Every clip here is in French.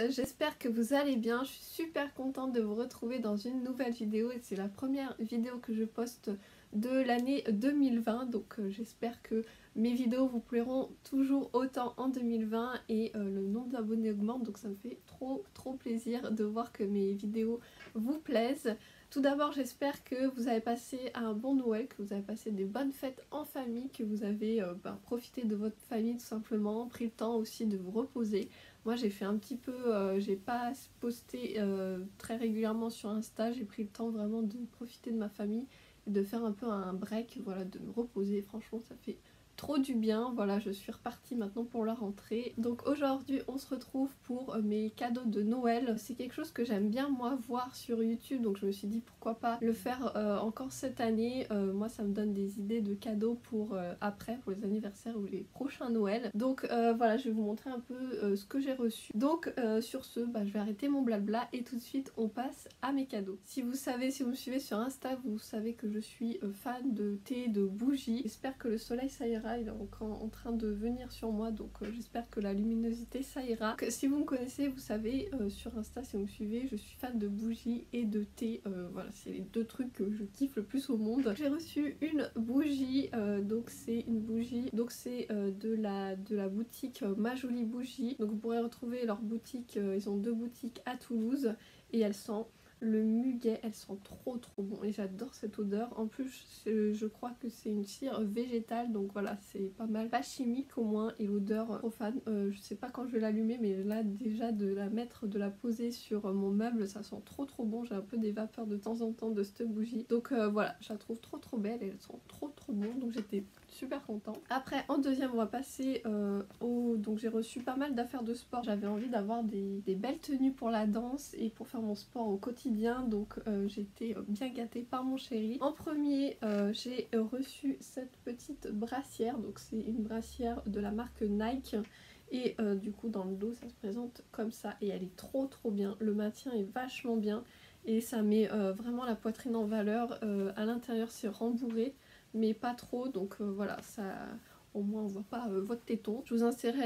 j'espère que vous allez bien. Je suis super contente de vous retrouver dans une nouvelle vidéo et c'est la première vidéo que je poste de l'année 2020, donc j'espère que mes vidéos vous plairont toujours autant en 2020 et le nombre d'abonnés augmente, donc ça me fait trop plaisir de voir que mes vidéos vous plaisent. Tout d'abord, j'espère que vous avez passé un bon Noël, que vous avez passé des bonnes fêtes en famille, que vous avez profité de votre famille tout simplement, pris le temps aussi de vous reposer. Moi j'ai fait un petit peu, j'ai pas posté très régulièrement sur Insta, j'ai pris le temps vraiment de profiter de ma famille et de faire un peu un break, voilà, de me reposer. Franchement ça fait trop du bien. Voilà, je suis repartie maintenant pour la rentrée. Donc aujourd'hui on se retrouve pour mes cadeaux de Noël. C'est quelque chose que j'aime bien moi voir sur YouTube, donc je me suis dit pourquoi pas le faire encore cette année. Moi ça me donne des idées de cadeaux pour après, pour les anniversaires ou les prochains Noël. Donc voilà, je vais vous montrer un peu ce que j'ai reçu. Donc sur ce, je vais arrêter mon blabla et tout de suite on passe à mes cadeaux. Si vous savez, si vous me suivez sur Insta, vous savez que je suis fan de thé, de bougies. J'espère que le soleil ça ira. Il est encore en train de venir sur moi, donc j'espère que la luminosité ça ira. Si vous me connaissez, vous savez sur Insta, si vous me suivez, je suis fan de bougies et de thé. Voilà, c'est les deux trucs que je kiffe le plus au monde. J'ai reçu une bougie, donc c'est une bougie, donc c'est de la boutique Ma Jolie Bougie. Donc vous pourrez retrouver leur boutique, ils ont deux boutiques à Toulouse et elles sont le muguet, elles sont trop bon et j'adore cette odeur. En plus je crois que c'est une cire végétale, donc voilà, c'est pas mal, pas chimique au moins, et l'odeur trop fan. Je sais pas quand je vais l'allumer, mais là déjà de la mettre, de la poser sur mon meuble, ça sent trop bon. J'ai un peu des vapeurs de temps en temps de cette bougie, donc voilà, je la trouve trop belle et elles sont trop bon, donc j'étais super contente. Après en deuxième on va passer donc j'ai reçu pas mal d'affaires de sport. J'avais envie d'avoir des belles tenues pour la danse et pour faire mon sport au quotidien, donc j'ai été bien gâtée par mon chéri. En premier j'ai reçu cette petite brassière, donc c'est une brassière de la marque Nike. Et du coup dans le dos ça se présente comme ça et elle est trop bien, le maintien est vachement bien et ça met vraiment la poitrine en valeur. À l'intérieur c'est rembourré mais pas trop, donc voilà, ça au moins on voit pas votre téton. Je vous insérerai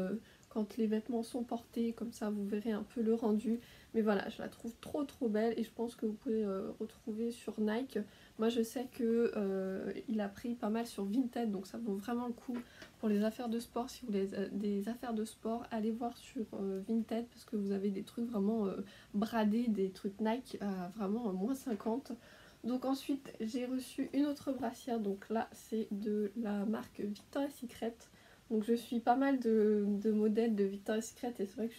quand les vêtements sont portés, comme ça vous verrez un peu le rendu. Mais voilà, je la trouve trop belle et je pense que vous pouvez retrouver sur Nike. Moi je sais que il a pris pas mal sur Vinted, donc ça vaut vraiment le coup pour les affaires de sport. Si vous voulez des affaires de sport, allez voir sur Vinted parce que vous avez des trucs vraiment bradés, des trucs Nike à vraiment moins 50. Donc ensuite j'ai reçu une autre brassière, donc là c'est de la marque Victoria's Secret. Donc je suis pas mal de modèles de Victoria's Secret et c'est vrai que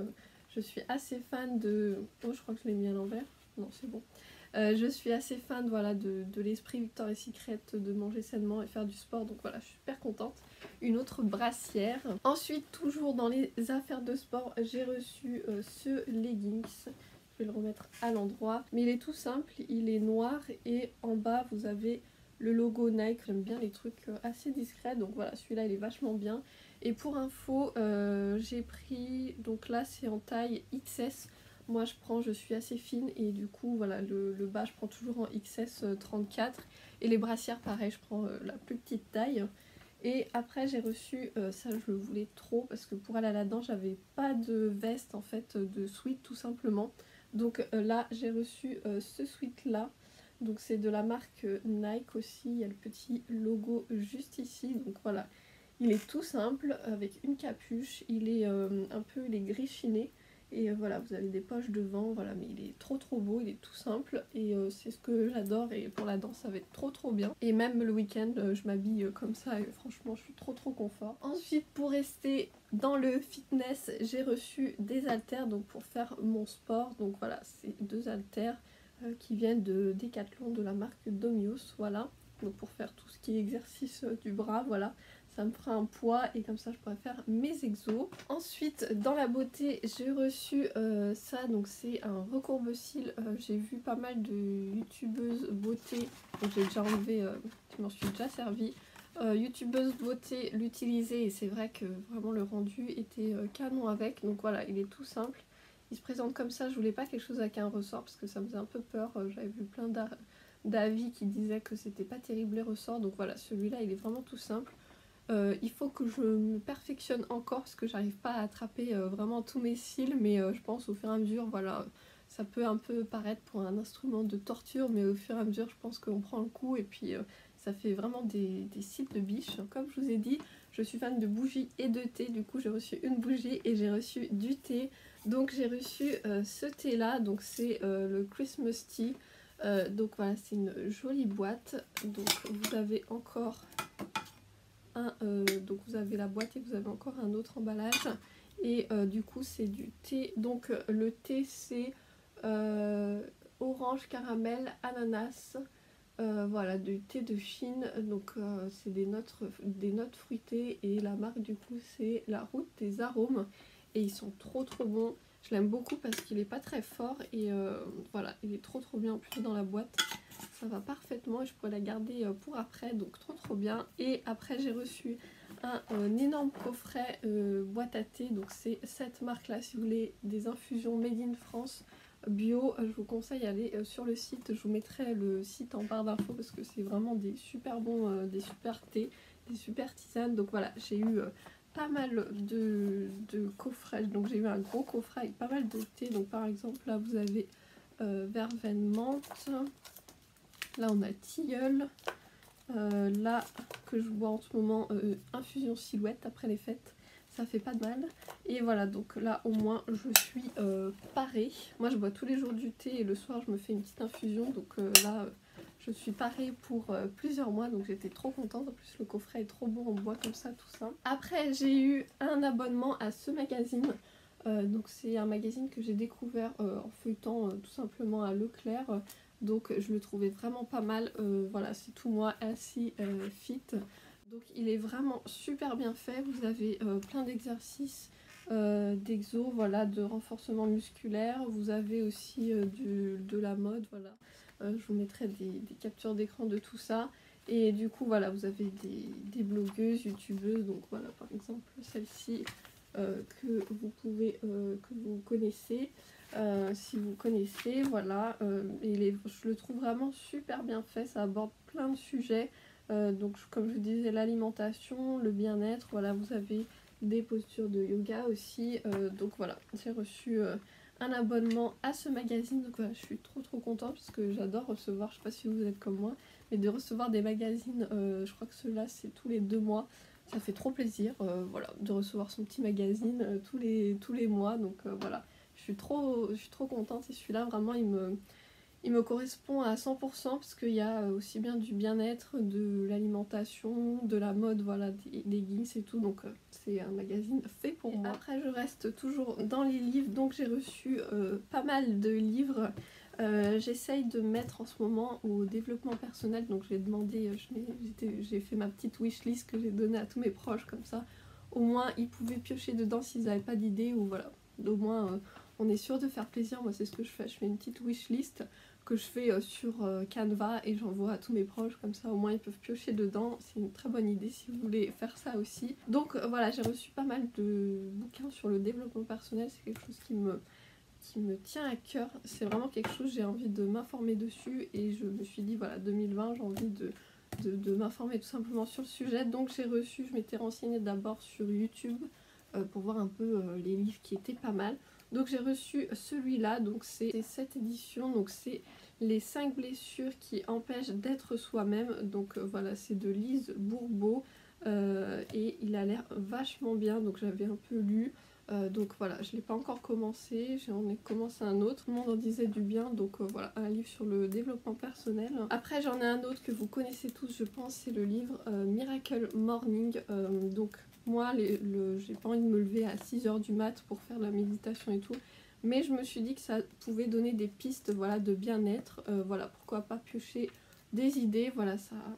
je suis assez fan de... Oh, je crois que je l'ai mis à l'envers. Non, c'est bon. Je suis assez fan, voilà, de l'esprit Victoria's Secret, de manger sainement et faire du sport, donc voilà, je suis super contente. Une autre brassière. Ensuite, toujours dans les affaires de sport, j'ai reçu ce leggings. Je vais le remettre à l'endroit, mais il est tout simple, il est noir et en bas vous avez le logo Nike. J'aime bien les trucs assez discrets, donc voilà, celui-là il est vachement bien. Et pour info, j'ai pris, donc là c'est en taille XS. Moi je suis assez fine et du coup voilà, le bas je prends toujours en XS 34 et les brassières pareil, je prends la plus petite taille. Et après j'ai reçu, ça je le voulais trop parce que pour aller à la danse j'avais pas de veste en fait, de sweat tout simplement. Donc là j'ai reçu ce sweat là, donc c'est de la marque Nike aussi, il y a le petit logo juste ici, donc voilà. Il est tout simple avec une capuche, il est il est gris chiné et voilà, vous avez des poches devant, voilà, mais il est trop beau, il est tout simple et c'est ce que j'adore et pour la danse ça va être trop bien. Et même le week-end je m'habille comme ça et franchement je suis trop confort. Ensuite pour rester dans le fitness, j'ai reçu des haltères donc pour faire mon sport, donc voilà, c'est deux haltères qui viennent de Decathlon de la marque Domios, voilà, donc pour faire tout ce qui est exercice du bras, voilà. Ça me fera un poids et comme ça je pourrais faire mes exos. Ensuite dans la beauté j'ai reçu ça, donc c'est un recourbe-cils. J'ai vu pas mal de youtubeuses beauté, donc j'ai déjà enlevé, je m'en suis déjà servi. Youtubeuse beauté l'utiliser et c'est vrai que vraiment le rendu était canon avec, donc voilà, il est tout simple. Il se présente comme ça, je voulais pas quelque chose avec un ressort parce que ça me faisait un peu peur, j'avais vu plein d'avis qui disaient que c'était pas terrible les ressorts, donc voilà, celui-là il est vraiment tout simple. Il faut que je me perfectionne encore parce que j'arrive pas à attraper vraiment tous mes cils, mais je pense au fur et à mesure, voilà, ça peut un peu paraître pour un instrument de torture, mais au fur et à mesure je pense qu'on prend le coup et puis ça fait vraiment des cils de biche. Comme je vous ai dit, je suis fan de bougies et de thé, du coup j'ai reçu une bougie et j'ai reçu du thé. Donc j'ai reçu ce thé là, donc c'est le Christmas Tea. Donc voilà, c'est une jolie boîte. Donc vous avez encore donc vous avez la boîte et vous avez encore un autre emballage. Et du coup c'est du thé. Donc le thé c'est orange, caramel, ananas. Voilà, du thé de Chine. Donc c'est des notes fruitées. Et la marque du coup c'est la Route des Arômes. Et ils sont trop bons. Je l'aime beaucoup parce qu'il est pas très fort. Et voilà, il est trop bien. En plus dans la boîte, ça va parfaitement et je pourrais la garder pour après, donc trop bien. Et après j'ai reçu un énorme coffret boîte à thé, donc c'est cette marque là si vous voulez des infusions made in France bio. Je vous conseille d'aller sur le site, je vous mettrai le site en barre d'infos parce que c'est vraiment des super bons, des super thés, des super tisanes. Donc voilà, j'ai eu pas mal de coffrets, donc j'ai eu un gros coffret avec pas mal de thé. Donc par exemple là vous avez verveine menthe. Là on a tilleul, là que je bois en ce moment infusion silhouette après les fêtes, ça fait pas de mal. Et voilà, donc là au moins je suis parée. Moi je bois tous les jours du thé et le soir je me fais une petite infusion, donc là je suis parée pour plusieurs mois, donc j'étais trop contente. En plus le coffret est trop beau, on boit comme ça tout ça. Après j'ai eu un abonnement à ce magazine. Donc c'est un magazine que j'ai découvert en feuilletant tout simplement à Leclerc. Donc je le trouvais vraiment pas mal. Voilà, c'est tout moi assis fit. Donc il est vraiment super bien fait. Vous avez plein d'exercices d'exo, voilà, de renforcement musculaire. Vous avez aussi de la mode, voilà. Je vous mettrai des captures d'écran de tout ça. Et du coup voilà, vous avez des blogueuses, youtubeuses. Donc voilà, par exemple celle-ci que vous connaissez. Si vous connaissez, voilà, je le trouve vraiment super bien fait, ça aborde plein de sujets, donc comme je vous disais, l'alimentation, le bien-être, voilà, vous avez des postures de yoga aussi, donc voilà, j'ai reçu un abonnement à ce magazine, donc voilà, je suis trop contente parce que j'adore recevoir, je sais pas si vous êtes comme moi, mais de recevoir des magazines, je crois que ceux-là c'est tous les 2 mois. Ça fait trop plaisir, voilà, de recevoir son petit magazine tous les mois, donc voilà. Je suis trop contente et celui-là vraiment il me correspond à 100% parce qu'il y a aussi bien du bien-être, de l'alimentation, de la mode, voilà, des leggings et tout, donc c'est un magazine fait pour moi. Après je reste toujours dans les livres, donc j'ai reçu pas mal de livres. J'essaye de mettre en ce moment au développement personnel, donc j'ai demandé, j'ai fait ma petite wishlist que j'ai donnée à tous mes proches, comme ça au moins ils pouvaient piocher dedans s'ils n'avaient pas d'idée, ou voilà, au moins on est sûr de faire plaisir. Moi c'est ce que je fais une petite wishlist que je fais sur Canva et j'envoie à tous mes proches, comme ça au moins ils peuvent piocher dedans. C'est une très bonne idée si vous voulez faire ça aussi. Donc voilà, j'ai reçu pas mal de bouquins sur le développement personnel, c'est quelque chose qui me tient à cœur, c'est vraiment quelque chose, j'ai envie de m'informer dessus et je me suis dit voilà, 2020 j'ai envie de m'informer tout simplement sur le sujet. Donc j'ai reçu, je m'étais renseignée d'abord sur YouTube pour voir un peu les livres qui étaient pas mal. Donc j'ai reçu celui-là, donc c'est cette édition, donc c'est les 5 blessures qui empêchent d'être soi-même. Donc voilà, c'est de Lise Bourbeau et il a l'air vachement bien, donc j'avais un peu lu. Donc voilà, je ne l'ai pas encore commencé, j'en ai commencé un autre, tout le monde en disait du bien, donc voilà, un livre sur le développement personnel. Après j'en ai un autre que vous connaissez tous je pense, c'est le livre Miracle Morning. Donc moi j'ai pas envie de me lever à 6 h du mat pour faire la méditation et tout, mais je me suis dit que ça pouvait donner des pistes, voilà, de bien-être, voilà, pourquoi pas piocher des idées, voilà,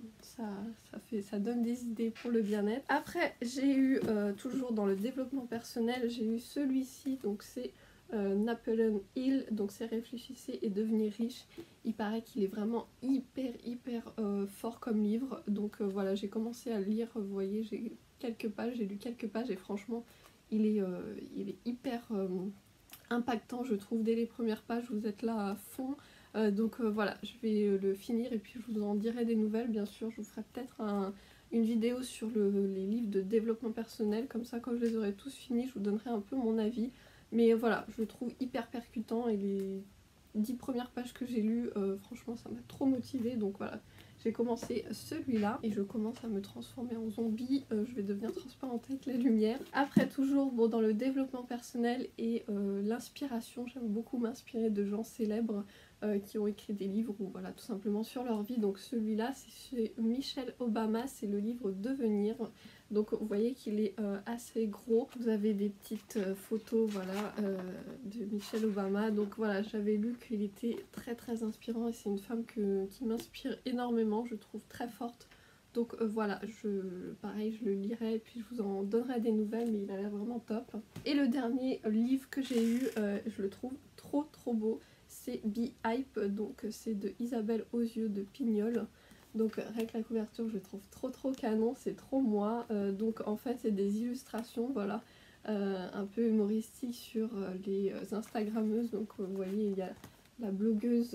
ça donne des idées pour le bien-être. Après j'ai eu, toujours dans le développement personnel, j'ai eu celui-ci, donc c'est Napoleon Hill, donc c'est Réfléchissez et devenez riche. Il paraît qu'il est vraiment hyper fort comme livre, donc voilà, j'ai commencé à le lire, vous voyez, j'ai lu quelques pages et franchement il est hyper impactant, je trouve. Dès les premières pages vous êtes là à fond. Donc voilà, je vais le finir et puis je vous en dirai des nouvelles, bien sûr. Je vous ferai peut-être une vidéo sur les livres de développement personnel, comme ça quand je les aurai tous finis je vous donnerai un peu mon avis. Mais voilà, je le trouve hyper percutant et les 10 premières pages que j'ai lues, franchement ça m'a trop motivée, donc voilà. J'ai commencé celui-là et je commence à me transformer en zombie, je vais devenir transparente avec la lumière. Après toujours bon, dans le développement personnel et l'inspiration, j'aime beaucoup m'inspirer de gens célèbres qui ont écrit des livres ou voilà tout simplement sur leur vie. Donc celui-là c'est chez Michelle Obama, c'est le livre Devenir. Donc vous voyez qu'il est assez gros. Vous avez des petites photos voilà, de Michelle Obama. Donc voilà, j'avais lu qu'il était très très inspirant et c'est une femme qui m'inspire énormément, je trouve très forte. Donc voilà, pareil je le lirai et puis je vous en donnerai des nouvelles, mais il a l'air vraiment top. Et le dernier livre que j'ai eu, je le trouve trop beau, c'est Be Hype, donc c'est de Isabelle Auzieux de Pignol. Donc rien que la couverture je trouve trop canon, c'est trop moi. Donc en fait c'est des illustrations voilà, un peu humoristiques sur les Instagrammeuses. Donc vous voyez il y a la blogueuse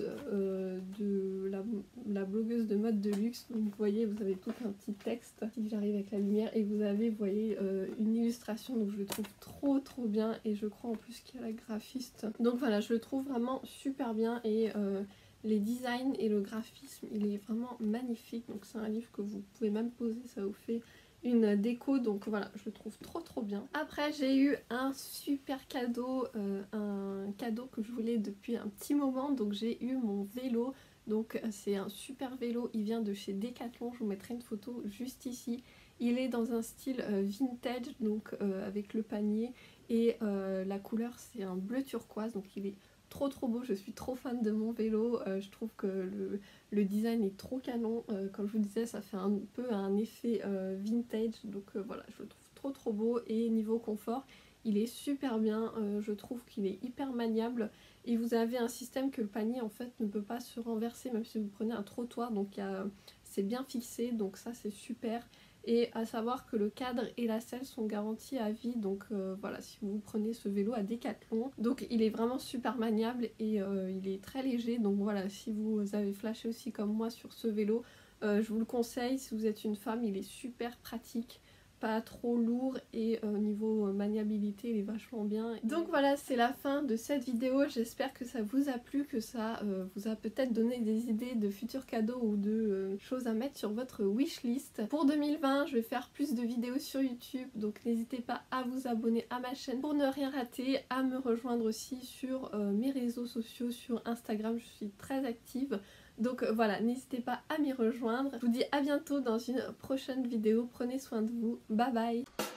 la blogueuse de mode de luxe. Donc vous voyez vous avez tout un petit texte, si j'arrive avec la lumière, et vous avez vous voyez une illustration, donc je le trouve trop bien et je crois en plus qu'il y a la graphiste. Donc voilà, je le trouve vraiment super bien et les designs et le graphisme il est vraiment magnifique. Donc c'est un livre que vous pouvez même poser, ça vous fait une déco, donc voilà je le trouve trop bien. Après j'ai eu un super cadeau, un cadeau que je voulais depuis un petit moment. Donc j'ai eu mon vélo, donc c'est un super vélo, il vient de chez Decathlon, je vous mettrai une photo juste ici. Il est dans un style vintage, donc avec le panier et la couleur c'est un bleu turquoise, donc il est trop beau, je suis trop fan de mon vélo. Je trouve que le design est trop canon, comme je vous disais ça fait un peu un effet vintage, donc voilà je le trouve trop beau. Et niveau confort il est super bien, je trouve qu'il est hyper maniable et vous avez un système que le panier en fait ne peut pas se renverser même si vous prenez un trottoir, donc c'est bien fixé, donc ça c'est super. Et à savoir que le cadre et la selle sont garantis à vie, donc voilà, si vous prenez ce vélo à Decathlon, donc il est vraiment super maniable et il est très léger. Donc voilà, si vous avez flashé aussi comme moi sur ce vélo, je vous le conseille. Si vous êtes une femme, il est super pratique, pas trop lourd et niveau maniabilité il est vachement bien. Donc voilà, c'est la fin de cette vidéo, j'espère que ça vous a plu, que ça vous a peut-être donné des idées de futurs cadeaux ou de choses à mettre sur votre wishlist. Pour 2020 je vais faire plus de vidéos sur YouTube, donc n'hésitez pas à vous abonner à ma chaîne pour ne rien rater, à me rejoindre aussi sur mes réseaux sociaux, sur Instagram je suis très active. Donc voilà, n'hésitez pas à m'y rejoindre. Je vous dis à bientôt dans une prochaine vidéo. Prenez soin de vous. Bye bye.